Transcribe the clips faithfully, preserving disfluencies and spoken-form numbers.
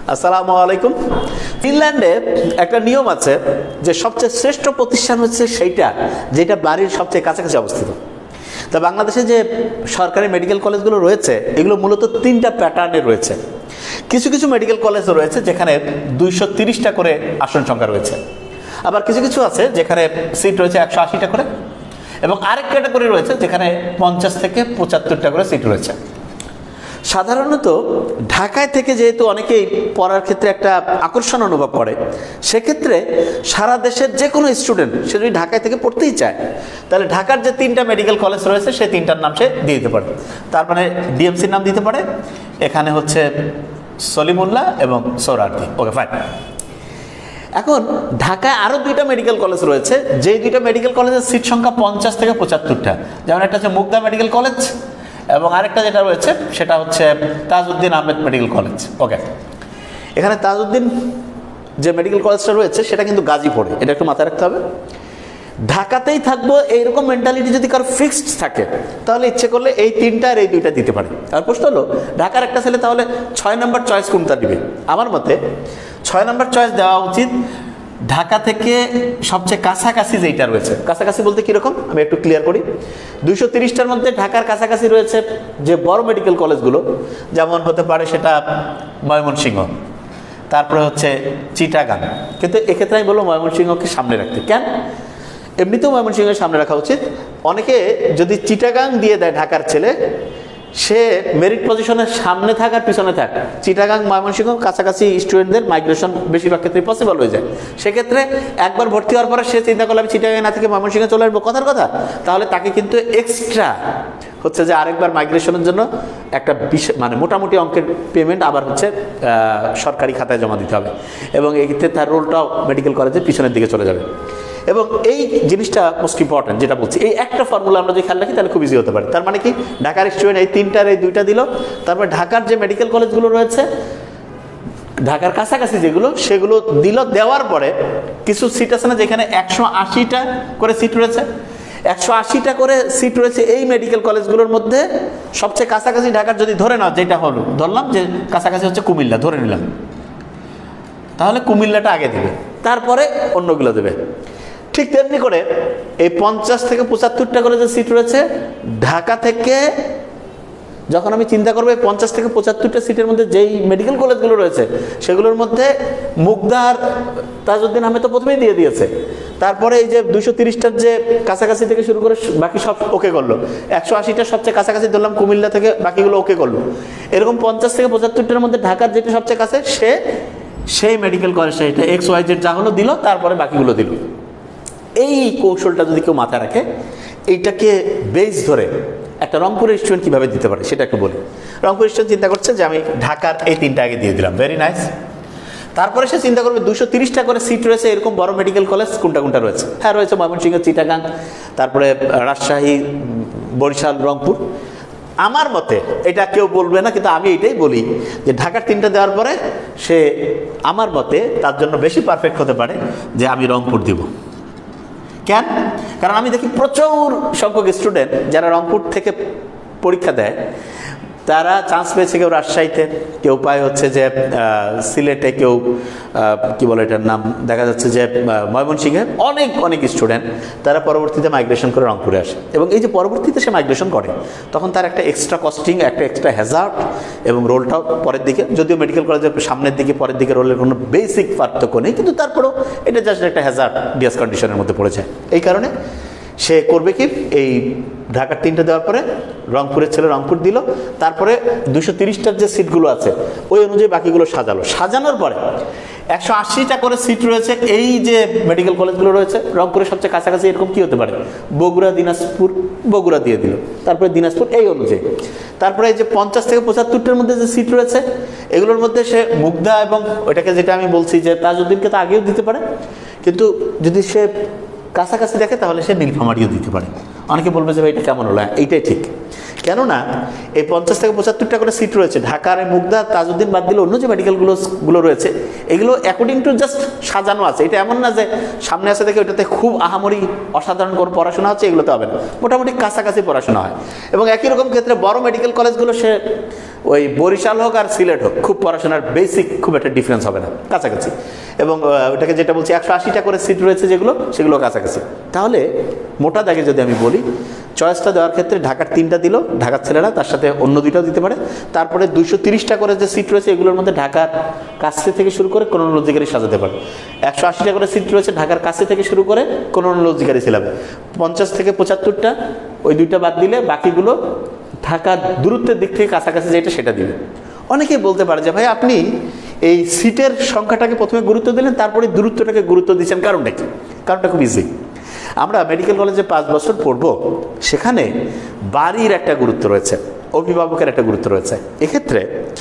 আসসালামু আলাইকুম। ফিনল্যান্ডে একটা নিয়ম আছে যে সবচেয়ে শ্রেষ্ঠ প্রতিষ্ঠান হচ্ছে সেইটা যেটা বাড়ির সবচেয়ে কাছাকাছি অবস্থিত। তা বাংলাদেশে যে সরকারি মেডিকেল কলেজগুলো রয়েছে এগুলো মূলত তিনটা প্যাটার্নে রয়েছে। কিছু কিছু মেডিকেল কলেজ রয়েছে যেখানে দুইশো তিরিশটা করে আসন সংখ্যা রয়েছে, আবার কিছু কিছু আছে যেখানে সিট রয়েছে একশো আশিটা করে, এবং আরেক ক্যাটাগরি রয়েছে যেখানে পঞ্চাশ থেকে পঁচাত্তরটা করে সিট রয়েছে। সাধারণত ঢাকায় থেকে যেহেতু অনেকেই পড়ার ক্ষেত্রে একটা আকর্ষণ অনুভব করে, সেক্ষেত্রে সারা দেশের যে কোনো স্টুডেন্ট সে যদি ঢাকায় থেকে পড়তেই চায় তাহলে ঢাকার যে তিনটা মেডিকেল কলেজ রয়েছে সেই তিনটার নাম সে দিয়ে দিতে পারে। তার মানে ডিএমসির নাম দিতে পারে, এখানে হচ্ছে সলিমুল্লাহ এবং সোহরাওয়ার্দী। Okay fine. এখন ঢাকায় আরও দুইটা মেডিকেল কলেজ রয়েছে, যেই দুইটা মেডিকেল কলেজের সিট সংখ্যা পঞ্চাশ থেকে পঁচাত্তরটা। যেমন একটা হচ্ছে মুগদা মেডিকেল কলেজ এবং আরেকটা যেটা রয়েছে সেটা হচ্ছে Tajuddin Ahmed medical college. Okay, এখানে তাজউদ্দিন যে মেডিকেল কলেজটা রয়েছে সেটা কিন্তু গাজীপুরে, এটা একটু মাথায় রাখতে হবে। ঢাকাতেই থাকবো এইরকম মেন্টালিটি যদি কারো ফিক্সড থাকে তাহলে ইচ্ছে করলে এই তিনটা আর এই দুইটা দিতে পারে। আর প্রশ্ন হলো ঢাকার একটা ছেলে তাহলে ছয় নম্বর চয়েস কোনটা দিবে? আমার মতে ছয় নম্বর চয়েস দেওয়া উচিত ঢাকা থেকে সবচেয়ে কাছাকাছি যেইটা রয়েছে। কাছাকাছি বলতে কীরকম আমি একটু ক্লিয়ার করি। দুইশো তিরিশটার মধ্যে ঢাকার কাছাকাছি রয়েছে যে বড় মেডিকেল কলেজগুলো, যেমন হতে পারে সেটা ময়মনসিংহ, তারপরে হচ্ছে চিটাগাং। কিন্তু এক্ষেত্রে আমি বলবো ময়মনসিংহকে সামনে রাখতে। কেন? এমনিতেও ময়মনসিংহের সামনে রাখা উচিত। অনেকে যদি চিটাগাং দিয়ে দেয় ঢাকার ছেলে, সে মেরিট পজিশনের সামনে থাক আর পিছনে থাক, চিটাগাং ময়মনসিংহ কাছাকাছি স্টুডেন্টদের মাইগ্রেশন বেশিরভাগ ক্ষেত্রে পসিবল হয়ে যায়। সেক্ষেত্রে একবার ভর্তি হওয়ার পরে সে চিন্তা করলে আমি চিটাগাং না থেকে ময়মনসিংহে চলে আসবো, কথার কথা, তাহলে তাকে কিন্তু এক্সট্রা হচ্ছে যে আরেকবার মাইগ্রেশনের জন্য একটা বিশেষ মানে মোটামুটি অঙ্কের পেমেন্ট আবার হচ্ছে সরকারি খাতায় জমা দিতে হবে, এবং এই ক্ষেত্রে তার রোলটাও মেডিকেল কলেজের পিছনের দিকে চলে যাবে। এবং এই জিনিসটা মোস্ট ইম্পর্টেন্ট যেটা বলছি, এই একটা ফর্মুলা আমরা যদি খেয়াল রাখি তাহলে খুব ইজি হতে পারে। তার মানে কি, ঢাকার স্টুডেন্ট এই তিনটার এই দুইটা দিল, তারপরে ঢাকার যে মেডিকেল কলেজগুলো রয়েছে ঢাকার কাছাকাছি যেগুলো সেগুলো দিল। দেওয়ার পরে কিছু সিট আছে না যেখানে একশো আশিটা করে সিট রয়েছে, একশো আশিটা করে সিট রয়েছে এই মেডিকেল কলেজগুলোর মধ্যে সবচেয়ে কাছাকাছি ঢাকার যদি ধরে নাও, যেটা হলো ধরলাম যে কাছাকাছি হচ্ছে কুমিল্লা, ধরে নিলাম, তাহলে কুমিল্লাটা আগে দেবে, তারপরে অন্যগুলো দেবে। ঠিক তেমনি করে এই পঞ্চাশ থেকে পঁচাত্তরটা করে যে সিট রয়েছে ঢাকা থেকে, যখন আমি চিন্তা করবো এই পঞ্চাশ থেকে পঁচাত্তরটা সিটের মধ্যে যেই মেডিকেল কলেজগুলো রয়েছে সেগুলোর মধ্যে মুগদার তাজউদ্দিন আহমেদ তো প্রথমেই দিয়ে দিয়েছে, তারপরে এই যে দুইশো তিরিশটার যে কাছাকাছি থেকে শুরু করে বাকি সব ওকে করলো, একশো আশিটা সবচেয়ে কাছাকাছি ধরলাম কুমিল্লা থেকে, বাকিগুলো ওকে করলো। এরকম পঞ্চাশ থেকে পঁচাত্তরটার মধ্যে ঢাকার যেটা সবচেয়ে কাছে সে সেই মেডিকেল কলেজটা এটা এক্স ওয়াই জেড যা হলো দিল, তারপরে বাকিগুলো দিল। এই কৌশলটা যদি কেউ মাথায় রাখে, এইটাকে বেস ধরে একটা রংপুরের স্টুডেন্ট কীভাবে দিতে পারে সেটা একটু বলি। রংপুর স্টুডেন্ট চিন্তা করছে যে আমি ঢাকার এই তিনটা আগে দিয়ে দিলাম, ভেরি নাইস। তারপরে সে চিন্তা করবে দুশো তিরিশটা করে সিট রয়েছে এরকম বড় মেডিকেল কলেজ কোনটা কোনটা রয়েছে। হ্যাঁ, রয়েছে ময়মনসিংহ, চিটাগাং, তারপরে রাজশাহী, বরিশাল, রংপুর। আমার মতে এটা কেউ বলবে না, কিন্তু আমি এটাই বলি যে ঢাকার তিনটা দেওয়ার পরে সে আমার মতে তার জন্য বেশি পারফেক্ট হতে পারে যে আমি রংপুর দিব। কেন? কারণ আমি দেখি প্রচুর সংখ্যক স্টুডেন্ট যারা রংপুর থেকে পরীক্ষা দেয় তারা চান্স পেয়েছে, কেউ রাজশাহীতে, কেউ পায় হচ্ছে যে সিলেটে, কেউ কি বলে এটার নাম দেখা যাচ্ছে যে ময়মনসিংহে। অনেক অনেক স্টুডেন্ট তারা পরবর্তীতে মাইগ্রেশন করে রংপুরে আসে, এবং এই যে পরবর্তীতে সে মাইগ্রেশন করে তখন তার একটা এক্সট্রা কস্টিং, একটা এক্সট্রা হ্যাজার্ড, এবং রোলটাও পরের দিকে, যদিও মেডিকেল কলেজের সামনের দিকে পরের দিকে রোলের কোনো বেসিক পার্থক্য নেই, কিন্তু তারপরেও এটা জাস্ট একটা হ্যাজার্ড ডিয়াস কন্ডিশনের মধ্যে পড়ে যায়। এই কারণে সে করবে কি, এই ঢাকার তিনটা দেওয়ার পরে রংপুরের ছেলে রংপুর দিল, তারপরে দুশো তিরিশটার যে সিটগুলো আছে ওই অনুযায়ী বাকিগুলো সাজালো। সাজানোর পরে একশো আশিটা করে সিট রয়েছে এই যে মেডিকেল কলেজগুলো রয়েছে রংপুরের সবচেয়ে কাছাকাছি, এরকম কি হতে পারে, বগুড়া, দিনাজপুর, বগুড়া দিয়ে দিল, তারপরে দিনাজপুর, এই অনুযায়ী। তারপরে এই যে পঞ্চাশ থেকে পঁচাত্তরটার মধ্যে যে সিট রয়েছে এগুলোর মধ্যে সে মুগদা এবং ওইটাকে যেটা আমি বলছি যে তাজউদ্দিনকে তো আগেও দিতে পারে, কিন্তু যদি সে কাছাকাছি দেখে তাহলে সে নীলফামারীও দিতে পারে। অনেকে বলবে যে ভাই এটা কেমন হলো, এইটাই ঠিক। কেননা এই পঞ্চাশ থেকে পঁচাত্তরটা করে সিট রয়েছে ঢাকার মুগদা তাজউদ্দিন বাদ দিলে অন্য যে মেডিকেলগুলো গুলো রয়েছে এগুলো অ্যাকর্ডিং টু জাস্ট সাজানো আছে। এটা এমন না যে সামনে আসে দেখে ওইটাতে খুব আহামরি অসাধারণ কোনো পড়াশোনা হচ্ছে, এগুলোতে হবে না, মোটামুটি কাছাকাছি পড়াশোনা হয়। এবং একই রকম ক্ষেত্রে বড় মেডিকেল কলেজগুলো সে ওই বরিশাল হোক আর সিলেট হোক খুব পড়াশোনার বেসিক খুব একটা ডিফারেন্স হবে না, কাছাকাছি। এবং ওটাকে যেটা বলছি একশো আশিটা করে সিট রয়েছে যেগুলো সেগুলো কাছাকাছি। তাহলে মোটা দাগে যদি আমি বলি চয়েসটা দেওয়ার ক্ষেত্রে ঢাকার তিনটা দিল, ঢাকার ছেলেরা তার সাথে অন্য দুইটাও দিতে পারে। তারপরে দুইশো তিরিশটা করে যে সিট রয়েছে এগুলোর মধ্যে ঢাকার কাছে থেকে শুরু করে ক্রোনোলজিক্যালি সাজাতে পারে। একশো আশিটা করে সিট রয়েছে ঢাকার কাছে থেকে শুরু করে ক্রোনোলজিক্যালি সিলাবে। পঞ্চাশ থেকে পঁচাত্তরটা ওই দুইটা বাদ দিলে বাকিগুলো ঢাকার দূরত্বের দিক থেকে কাছাকাছি যেটা সেটা দিবে। অনেকেই বলতে পারে যে ভাই আপনি এই সিটের সংখ্যাটাকে প্রথমে গুরুত্ব দিলেন তারপরে দূরত্বটাকে গুরুত্ব দিচ্ছেন, কারণটা কি? কারণটা খুব ইজি। আমরা মেডিকেল কলেজে পাঁচ বছর পড়বো, সেখানে বাড়ির একটা গুরুত্ব রয়েছে, অভিভাবকের একটা গুরুত্ব রয়েছে। এক্ষেত্রে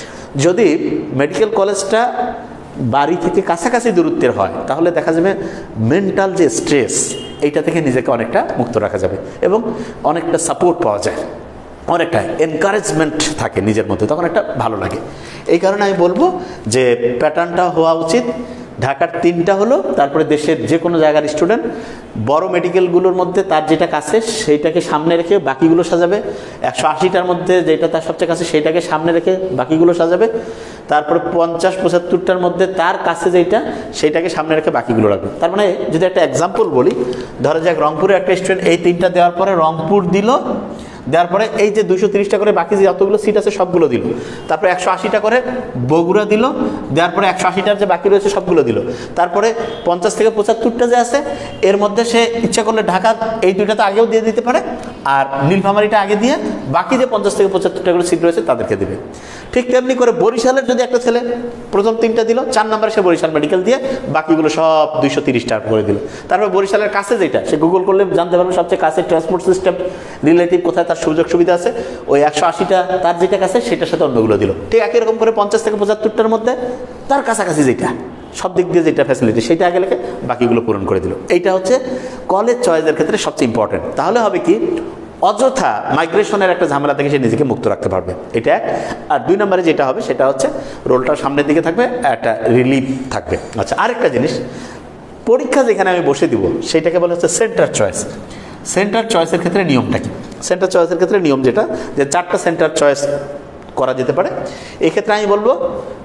যদি মেডিকেল কলেজটা বাড়ি থেকে কাছাকাছি দূরত্বের হয় তাহলে দেখা যাবে মেন্টাল যে স্ট্রেস এইটা থেকে নিজেকে অনেকটা মুক্ত রাখা যাবে এবং অনেকটা সাপোর্ট পাওয়া যায়, অনেকটা এনকারেজমেন্ট থাকে নিজের মধ্যে, তখন একটা ভালো লাগে। এই কারণে আমি বলবো যে প্যাটার্নটা হওয়া উচিত ঢাকার তিনটা হলো, তারপরে দেশের যে কোনো জায়গার স্টুডেন্ট বড় মেডিকেলগুলোর মধ্যে তার যেটা কাছে সেইটাকে সামনে রেখে বাকিগুলো সাজাবে, একশো আশিটার মধ্যে যেটা তার সবচেয়ে কাছে সেইটাকে সামনে রেখে বাকিগুলো সাজাবে, তারপরে পঞ্চাশ পঁচাত্তরটার মধ্যে তার কাছে যেটা সেইটাকে সামনে রেখে বাকিগুলো রাখবে। তার মানে যদি একটা এক্সাম্পল বলি, ধরো যাক রংপুরের একটা স্টুডেন্ট এই তিনটা দেওয়ার পরে রংপুর দিল, দেওয়ার পরে এই যে দুইশো তিরিশটা করে বাকি যে যতগুলো সিট আছে সবগুলো দিল, তারপরে একশো আশিটা করে বগুড়া দিল, দেওয়ার পরে একশো আশিটার যে বাকি রয়েছে সবগুলো দিল, তারপরে পঞ্চাশ থেকে পঁচাত্তরটা যে আছে এর মধ্যে সে ইচ্ছা করলে ঢাকা এই দুইটা তো আগেও দিয়ে দিতে পারে আর নীলফামারীটা আগে দিয়ে বাকি যে পঞ্চাশ থেকে পঁচাত্তরটা করে সিট রয়েছে তাদেরকে দেবে। ঠিক তেমনি করে বরিশালের যদি একটা ছেলে প্রথম তিনটা দিল, চার নম্বরে সে বরিশাল মেডিকেল দিয়ে বাকিগুলো সব দুইশো তিরিশটা করে দিল। তারপর বরিশালের কাছে যেটা সে গুগল করলে জানতে পারবে সবচেয়ে কাছে ট্রান্সপোর্ট সিস্টেম রিলেটিভ কোথায় তার সুযোগ সুবিধা আছে, ওই একশো আশিটা তার যেটা কাছে সেটার সাথে অন্যগুলো দিল। ঠিক একই রকম করে পঞ্চাশ থেকে পঁচাত্তরটার মধ্যে তার কাছাকাছি যেটা সব দিক দিয়ে যেটা ফ্যাসিলিটি সেটা আগে লেখে বাকিগুলো পূরণ করে দিল। এইটা হচ্ছে কলেজ চয়েসের ক্ষেত্রে সবচেয়ে ইম্পর্টেন্ট। তাহলে হবে কি অযথা মাইগ্রেশনের একটা ঝামেলা থেকে সে নিজেকে মুক্ত রাখতে পারবে, এটা এক। আর দুই নম্বরে যেটা হবে সেটা হচ্ছে রোলটা সামনের দিকে থাকবে, একটা রিলিফ থাকবে। আচ্ছা, আরেকটা জিনিস, পরীক্ষা যেখানে আমি বসে দিব সেটাকে বলা হচ্ছে সেন্টার চয়েস। সেন্টার চয়েসের ক্ষেত্রে নিয়মটা কি? সেন্টার চয়েসের ক্ষেত্রে নিয়ম যেটা যে চারটা সেন্টার চয়েস করা যেতে পারে। এক্ষেত্রে আমি বলবো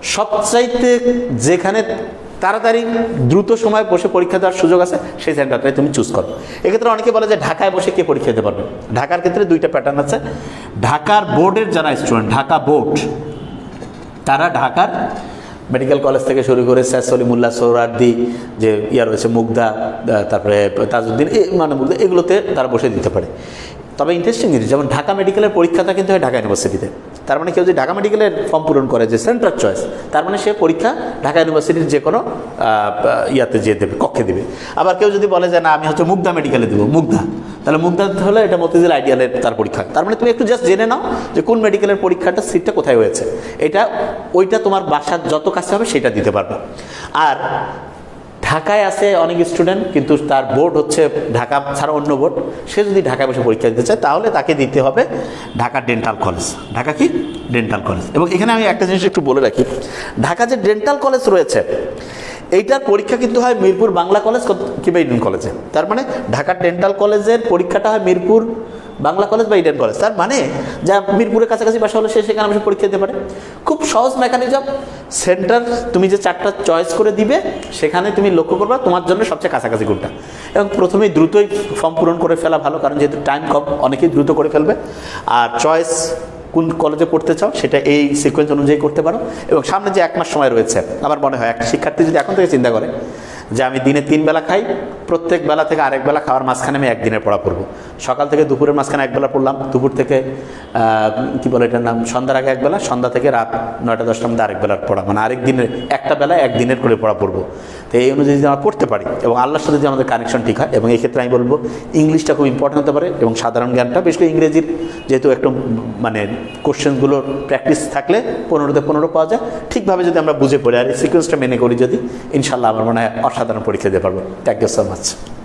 সবচাইতে যেখানে তাড়াতাড়ি দ্রুত সময় বসে পরীক্ষা দেওয়ার সুযোগ আছে সেই সেন্টারটাই তুমি চুজ করো। এক্ষেত্রে অনেকে বলে যে ঢাকায় বসে কে পরীক্ষা দিতে পারবে। ঢাকার ক্ষেত্রে দুইটা প্যাটার্ন আছে। ঢাকার বোর্ডের যারা স্টুডেন্ট, ঢাকা বোর্ড, তারা ঢাকার মেডিকেল কলেজ থেকে শুরু করে স্যার সলিমুল্লাহ, সোহরাওয়ার্দী, যে ইয়া রয়েছে মুগদা, তারপরে তাজউদ্দিন, এই মানে মুগদা, এগুলোতে তারা বসে দিতে পারে। তবে ইন্টারেস্টিং জিনিস, যেমন ঢাকা মেডিকেলের পরীক্ষাটা কিন্তু হয় ঢাকা ইউনিভার্সিটিতে। তার মানে কেউ যদি ঢাকা মেডিকেলের ফর্ম পূরণ করে যে সেন্টার চয়েস, তার মানে সে পরীক্ষা ঢাকা ইউনিভার্সিটির যে কোনো ইয়াতে যেয়ে দেবে, কক্ষে দেবে। আবার কেউ যদি বলে যে না আমি হচ্ছে মুগদা মেডিকেলে দেবো, মুগদা, তাহলে মুগদা হলে এটা মতিঝিল আইডিয়ালের তার পরীক্ষা। তার মানে তুমি একটু জাস্ট জেনে নাও যে কোন মেডিকেলের পরীক্ষাটা সিটটা কোথায় হয়েছে, এটা ওইটা তোমার বাসার যত কাছে হবে সেটা দিতে পারবে। আর ঢাকায় আছে অনেক স্টুডেন্ট কিন্তু তার বোর্ড হচ্ছে ঢাকা ছাড়া অন্য বোর্ড, সে যদি ঢাকায় বসে পরীক্ষা দিতে চায় তাহলে তাকে দিতে হবে ঢাকা ডেন্টাল কলেজ। ঢাকা কি ডেন্টাল কলেজ। এবং এখানে আমি একটা জিনিস একটু বলে রাখি, ঢাকা যে ডেন্টাল কলেজ রয়েছে এইটার পরীক্ষা কিন্তু হয় মিরপুর বাংলা কলেজ কিংবা ইডেন কলেজে। তার মানে ঢাকা ডেন্টাল কলেজের পরীক্ষাটা হয় মিরপুর বাংলা কলেজ বা ইডেন কলেজ। তার মানে যা মিরপুরের কাছাকাছি বাসা হলে সে সেখানে বসে পরীক্ষা দিতে পারে। খুব সহজ মেকানিজম, সেন্টার তুমি যে চারটা চয়েস করে দিবে সেখানে তুমি লক্ষ্য করবা তোমার জন্য সবচেয়ে কাছাকাছি কোনটা, এবং প্রথমেই দ্রুতই ফর্ম পূরণ করে ফেলা ভালো, কারণ যেহেতু টাইম কম অনেকেই দ্রুত করে ফেলবে। আর চয়েস কোন কলেজে পড়তে চাও সেটা এই সিকোয়েন্স অনুযায়ী করতে পারো। এবং সামনে যে এক মাস সময় রয়েছে, আমার মনে হয় একটা শিক্ষার্থী যদি এখন থেকে চিন্তা করে যে আমি দিনে তিন বেলা খাই, প্রত্যেক বেলা থেকে আরেক বেলা খাওয়ার মাঝখানে আমি একদিনের পড়া পড়বো। সকাল থেকে দুপুরের মাঝখানে একবেলা পড়লাম, দুপুর থেকে কী বলে এটার নাম সন্ধ্যার আগে একবেলা, সন্ধ্যা থেকে রাত নয়টা দশটার মধ্যে আরেক বেলার পড়া, মানে আরেক দিনের একটা বেলা একদিনের করে পড়া পড়বো। তো এই অনুযায়ী যদি আমরা পড়তে পারি এবং আল্লাহর সাথে যদি আমাদের কানেকশন ঠিক হয়, এবং এই ক্ষেত্রে আমি বলবো ইংলিশটা খুব ইম্পর্টেন্ট হতে পারে এবং সাধারণ জ্ঞানটা, বিশেষ করে ইংরেজির যেহেতু একটু মানে কোশ্চেনগুলোর প্র্যাকটিস থাকলে পনেরোতে পনেরো পাওয়া যায়। ঠিকভাবে যদি আমরা বুঝে পড়ি আর এই সিকোয়েন্সটা মেনে করি যদি, ইনশাল্লাহ আমার মনে হয় অসাধারণ পরীক্ষা দিতে পারবো। Thank you so much.